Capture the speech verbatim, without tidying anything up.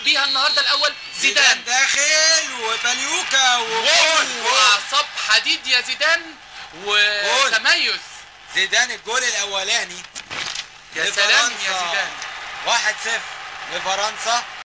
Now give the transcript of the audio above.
بيها النهارده الاول زيدان, زيدان داخل وباليوكا وجول واعصاب حديد يا زيدان وتميز. زيدان الجول الاولاني يا سلام يا زيدان. واحد صفر لفرنسا.